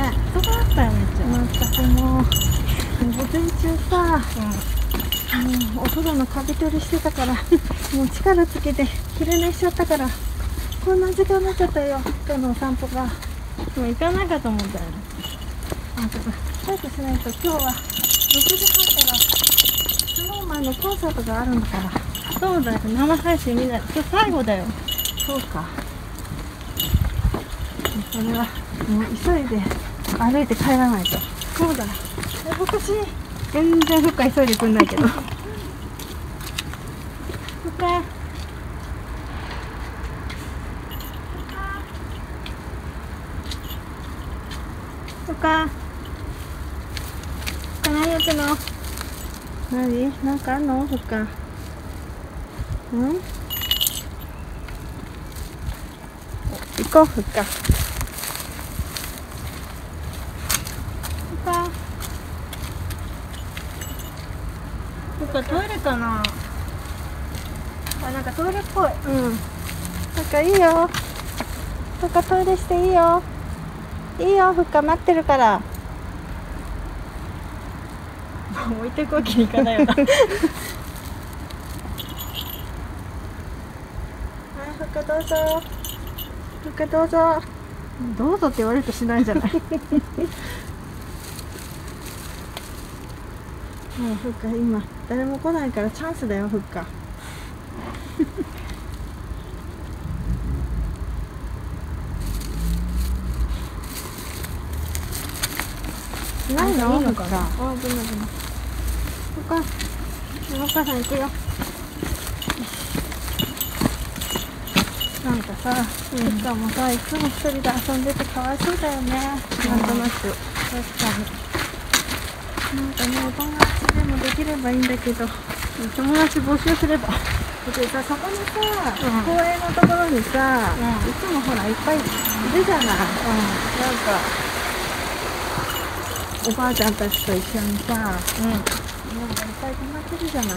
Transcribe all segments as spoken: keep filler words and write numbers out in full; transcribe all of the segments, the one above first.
ね。人があったよめっちゃ。まったくもう午前中さ、うん、お風呂のカビ取りしてたからもう力つけて昼寝しちゃったからこんな時間になっちゃったよ。今日のお散歩がもう行かなかったもんだよね。あ、ちょっと早くしないと今日はろくじはんからスノーマンのコンサートがあるんだから。そうだよ、生配信見ない。今日最後だよ。そうか。それはもう急いで歩いて帰らないと。そうだ。私全然ふっか急いでくんないけど。ふっか。ふっか。ふっか何やってんの？何？なんかあんの？ふっか。うん？行こう、ふっか。ふっか。ふっかトイレかな。あ、なんかトイレっぽい。うん。ふっかいいよ。ふっかトイレしていいよ。いいよ、ふっか待ってるから。置いてくわけにいかないよな。はい、ふっかどうぞ。ふっかどうぞ。どうぞって言われるとしないんじゃない。もうふっか今誰も来ないからチャンスだよ、ふっか。ないの？ふっか。あ、ぶなぶな。ふっか。お母さん行くよ。なんかさ、ふっかもさ、いつも一人で遊んでてかわいそうだよね。なんとなく。確かに。なんかね、お友達でもできればいいんだけど、友達募集すれば。でさ、そこにさ、うん、公園のところにさ、うん、いつもほらいっぱいいるじゃない。うん、なんかおばあちゃんたちと一緒にさ、うん、なんかいっぱい泊まってるじゃない。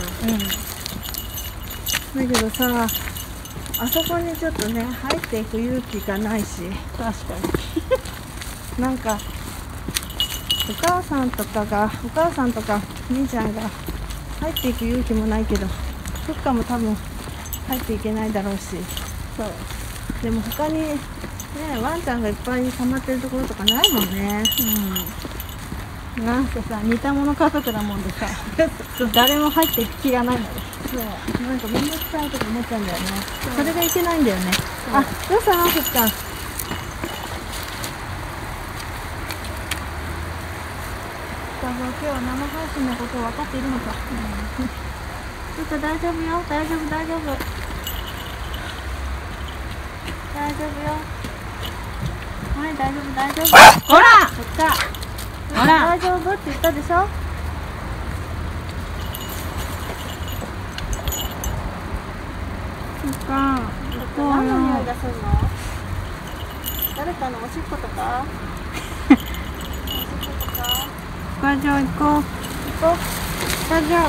うん、だけどさ、あそこにちょっとね入っていく勇気がないし。確かに。なんかお母さんとかがお母さんとか兄ちゃんが入っていく勇気もないけど、ふっかも多分入っていけないだろうし。そう。でも他にねワンちゃんがいっぱい溜まってるところとかないもんね。うん。なんかさ似た者家族なもんでさ誰も入っていく気がないんだよ。そう。なんか面倒くさいとか思っちゃうんだよね。それがいけないんだよね。あ、どうしたのふっか。今日は生配信のことを分かっているのか。うん、ちょっと大丈夫よ、大丈夫、大丈夫。大丈夫よ。はい、大丈夫、大丈夫。ほら、そっか。ほら、大丈夫って言ったでしょ。そっか。何の匂いがするの？誰かのおしっことか？おしっことか？スタジオ行こう。行こう。スタジオ。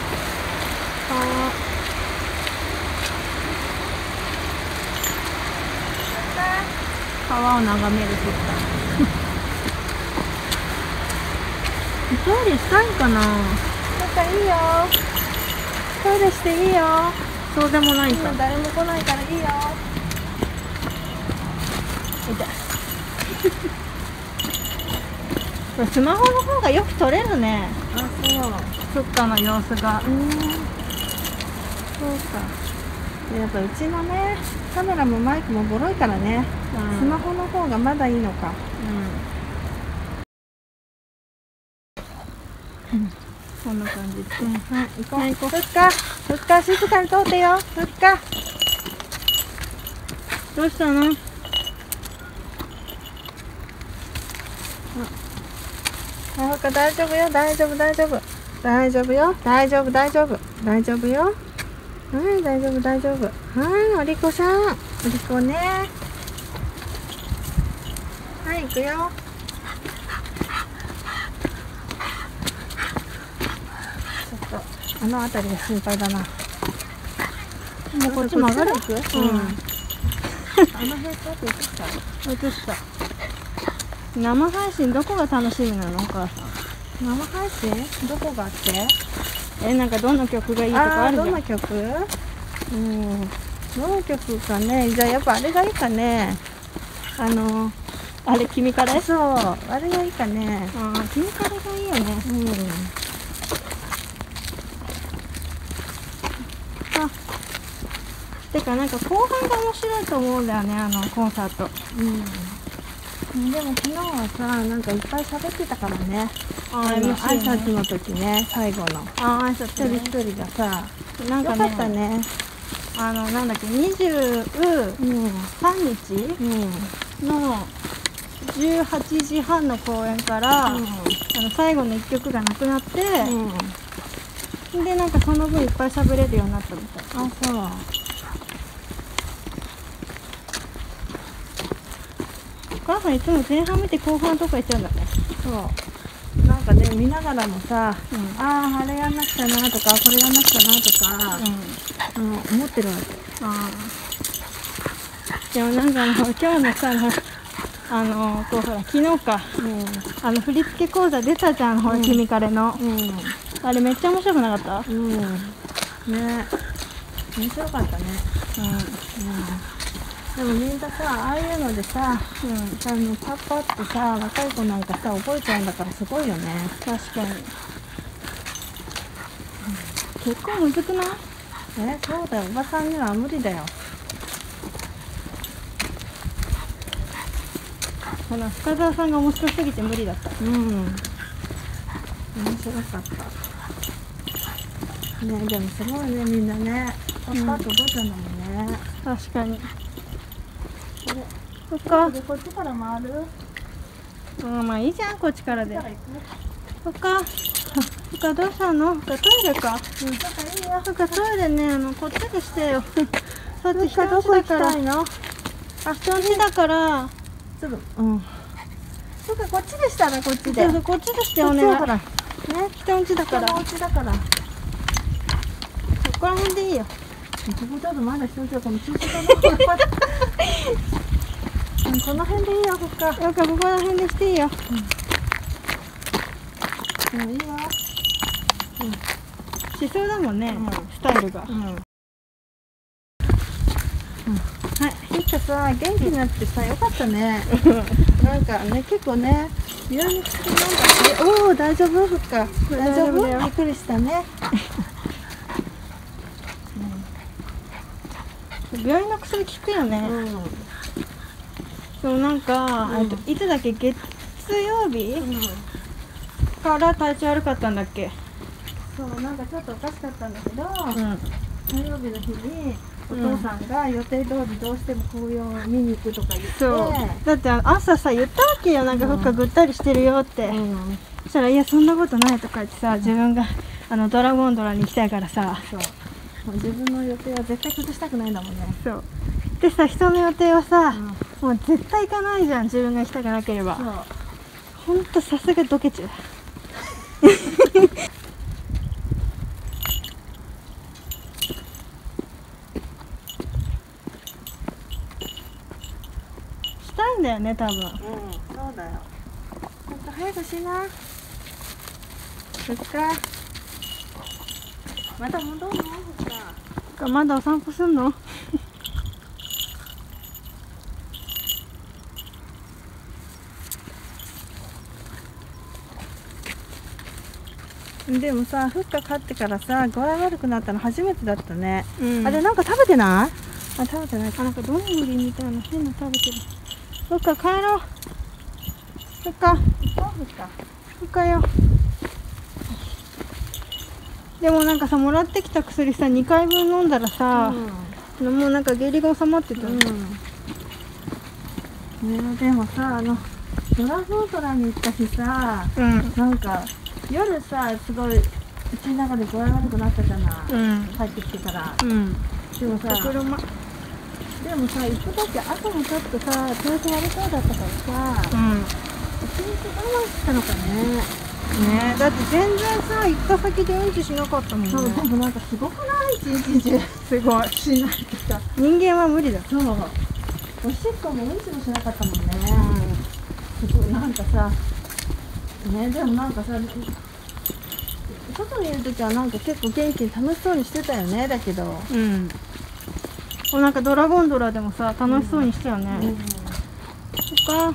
川を眺めるとか。トイレしたいかな。なんかいいよ。トイレしていいよ。そうでもないか。今誰も来ないからいいよ。痛い。これスマホの方がよく撮れるね。あ、そう。ふっかの様子が。うん。そうか。やっぱうちのね、カメラもマイクもボロいからね。うん、スマホの方がまだいいのか。うん。うん、こんな感じで。うん、はい、行こう。はい、行こう。ふっか、ふっか、静かに通ってよ。ふっか。どうしたの？あ、ふっか大丈夫よ、大丈夫、大丈夫。大丈夫よ、大丈夫、大丈夫。大丈夫よ。はい、大丈夫、大丈夫。はい、お利口さん。お利口ね。はい、行くよ。ちょっと、あの辺りが心配だな。もうこっち曲がる？うん。あの辺ちょっと映した？映した。 生配信どこが楽しみなのお母さん。 生配信どこがあって？ え、なんかどの曲がいいとかあるじゃん。 どの曲？うん、どの曲かね。じゃあやっぱあれがいいかね。あのあれ君カレー？ そう、あれがいいかね。 ああ、君カレーがいいよね。 うん。 あ、てかなんか後半が面白いと思うんだよね、あのコンサート。 うん。でも昨日はさ、なんかいっぱい喋ってたからね。 ああの挨拶の時ね、最後の。 ああ、挨拶一人一人がさ、 なんかね、 よかったね。 あのなんだっけ、にじゅうさんにちのじゅうはちじはんの公演から、うん、あの最後のいっきょくがなくなって、うん、でなんかその分いっぱい喋れるようになったみたい。 あ、そう。 お母さんいつも前半見て後半とか言っちゃうんだね。 そう。なんかね、見ながらもさ、 うん、 ああ、あれやんなくちゃなとか、これやんなくちゃなとか、うん、うん、思ってるわけ。 あでもなんかあの今日のさ、あのこうほら昨日か、うん、あの振付講座出たじゃん、ほら、うん、君カレの、うん、あれめっちゃ面白くなかった？ うん、ね、面白かったね。うん、うんでもみんなさ、ああいうのでさ、うん、あのパッパってさ、若い子なんかさ、覚えちゃうんだからすごいよね。 確かに。うん、結構むずくない？ え、そうだよ。おばさんには無理だよ。 ほら、深澤さんが面白すぎて無理だった。 うん。面白かった。ね、でもすごいね、みんなね。パッパって覚えちゃうんだもんね。 確かに。 そっか。で、こっちから回る？ うん、まあいいじゃん、こっちからで。そっか。そっか、どうしたの？トイレか。うん、そっか、いいよ。そっか、トイレね、あの、こっちでしてよ。そっち人んちだから。あ、人んちだから。 すぐ。うん。そっか、こっちでしたら、こっちで。 そうそう、こっちでしてお願い。 ほら。ね、 人んちだから。 人のお家だから。 そこら辺でいいよ。 ここだとまだ人んちだから、中止だな。この辺でいいよ、こっか。 なんかここら辺でしていいよ。 うん。もういいわ。 うん。しそうだもんね、うん、スタイルが。うん。うん、はい。 ひっかさ、元気になってさ、よかったね。なんかね、結構ね、病院の薬飲んだって、おお、大丈夫？ふっか。大丈夫？びっくりしたね。 うん、病院の薬効くよね。うん。そうなんか、うん、いつだっけ、月曜日、うん、から体調悪かったんだっけ。 そう、なんかちょっとおかしかったんだけど、うん、火曜日の日にお父さんが予定通りどうしても紅葉を見に行くとか言って、そうだって朝さ言ったわけよ、なんかふっかぐったりしてるよって、うん、そしたらいやそんなことないとか言ってさ、自分があのドラゴンドラに行きたいからさ、 そうもう自分の予定は絶対崩したくないんだもんね。 そうでさ、人の予定はさ、うん、もう絶対行かないじゃん、自分が行きたくなければ。ほんとさすがドケチしたいんだよね、多分。うん、 そうだよ。ほんと早くしな。そっか。また戻るの？そっか。 まだお散歩すんの？ でもさ、ふっか飼ってからさ、具合悪くなったの初めてだったね。うん、あれなんか食べてない？あ、食べてない。 あ、なんかどんぐりみたいな変な食べてる。そっか、帰ろう。そっか。 そうか。 そっかよ。でもなんかさ、もらってきた薬さ、にかいぶん飲んだらさ、うん、もうなんか下痢が収まってた。うん、 ね、でもさ、あのドラゴンドラに行った日さ、うん、なんか夜さ、すごいうちの中で具合悪くなったじゃない、うん、帰ってきてから、うん、でもさ、車でもさ、行くとき朝もちょっとさ、調子悪そうだったからさ、うん、一日我慢したのかね。 ねえ、だって全然さ、行った先でうんちしなかったもんね。 そう、でもなんかすごくない一日中すごいしないってさ、 人間は無理だ。 そう、おしっこもうんちもしなかったもんね。 なんかさね、でもなんかさ外にいる時はなんか結構元気に楽しそうにしてたよね。だけどうん、こうなんかドラゴンドラでもさ楽しそうにしたよね、うんうん、そっか。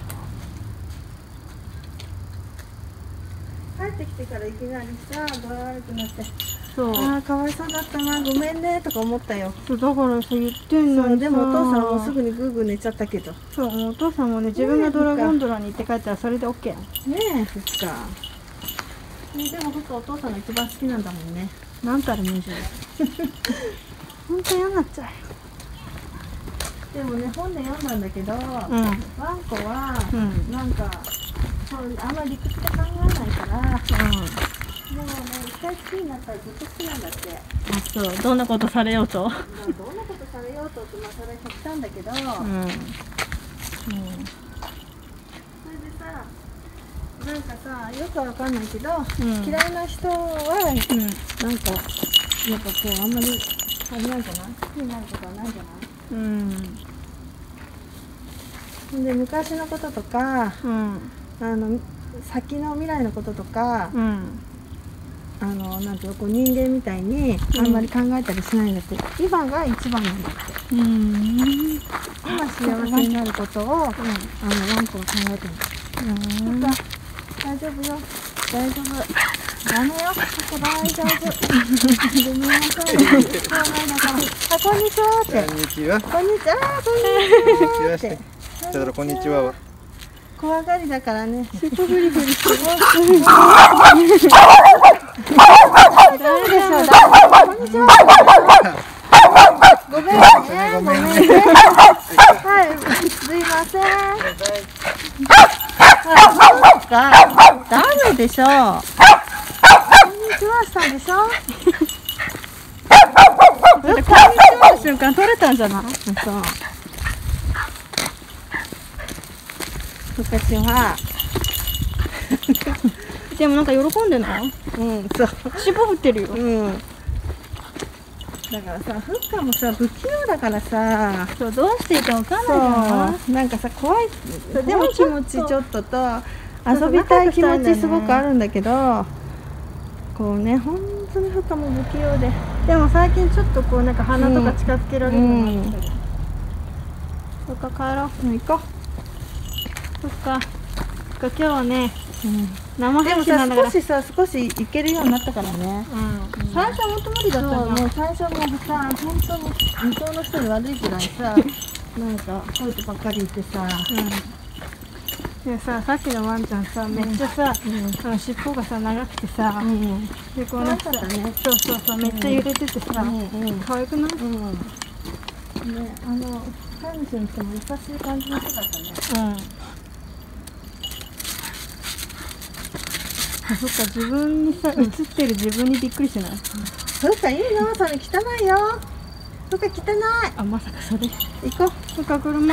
帰ってきてからいきなりさ具合悪くなって、 そう、 ああかわいそうだったな、ごめんねとか思ったよ。 そうだからさ言ってんのにさ。 でもお父さんもすぐにグーグー寝ちゃったけど。 そう、もうお父さんもね自分がドラゴンドラに行って帰ったらそれで オーケー やんねえ、ふっか、ね、でもふっかお父さんが一番好きなんだもんね。 なんたらにじゅうほんと嫌になっちゃう。でもね本で読んだんだけど、うん、ワンコは、うん、なんかそうあんまり理屈で考えないから、うん、もうね一回好きになったらずっと好きなんだって。 あ、そう、どんなことされようとどんなことされようとって、まあそれ極端だけど、うん、うん、それでさなんかさよくわかんないけど、うん、嫌いな人は、うん、なんかやっぱこうあんまりあれなんじゃない、好きになることはないんじゃない。うん、で昔のこととか、うん、あの先の未来のこととか、うん、あのなんていうのこう人間みたいにあんまり考えたりしないんだって、うん、今が一番なんだって。うん、今幸せになることを、うん、あのワンコは考えてるんだ。うん、大丈夫よ、大丈夫、ダメよ、ここ大丈夫ごめんなさい、そうなんだから、あ、こんにちはって、 こんにちは、 こんにちは、こんにちはって、 ちょっとこんにちはは怖がりだからね、尻尾フリフリしてる。ダメでしょ、こんにちは。ごめんね、ごめんね。はい、すいません。そうか、ダメでしょ。こんにちはしたんでしょ。 こんにちはの瞬間取れたんじゃない？ そう。ふっかちは。 でもなんか喜んでない？ うん、そう。 尻尾振ってるよ。 うん。だからさ、ふっかもさ、不器用だからさ、 そう、どうしていいかわかんないじゃん。なんかさ、怖い、でも気持ちちょっとと遊びたい気持ちすごくあるんだけど、こうね、本当にふっかも不器用で、 でも最近ちょっとこうなんか鼻とか近づけられるようになってきたけど、そっか帰ろう、 もう行こう。 そっか、そっか今日はね、うん、生配でも信なんだからさ、少しさ、少し行けるようになったからね。 うん、最初はもっと無理だったじゃん。 もう最初もさ、本当に向こうの人に悪いくらいさ、なんかこいつばっかりいてさ、 うん、でさ、さっきのワンちゃんさ、めっちゃさ、うん、あの尻尾がさ長くてさ、うん、でこうなんか、ね、そうそうそう、めっちゃ揺れててさ、うんうん、可愛くない？うん、ね、 あの飼い主の人も優しい感じの人だったね。うん。 そっか、自分にさ、映ってる自分にびっくりしない？ そっか、いいの？それ汚いよ。そっか、汚い。 あ、まさかそれ。 行こう。 そっか、車。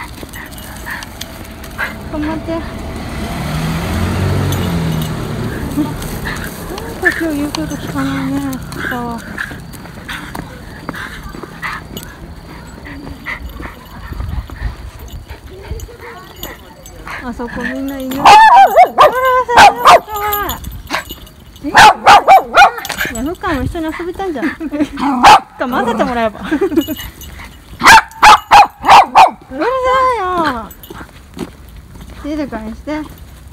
止まって。なんか今日言うこと聞かないね。さあそこみんな犬。いや、ふっかも一緒に遊びたいんじゃん。混ぜてもらえば。うるさいよ。静かにして。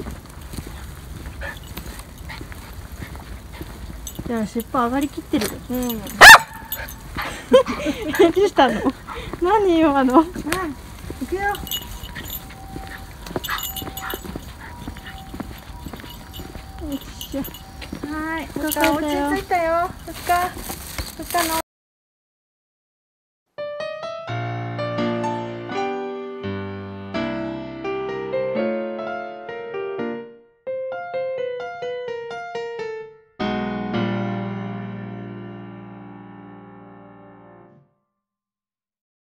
じゃあ尻尾上がりきってるよ。うん。何したの？何今の？うん。行くよ。 よいしょ。 はい。ふっか落ち着いたよ。ふっか。ふっかの。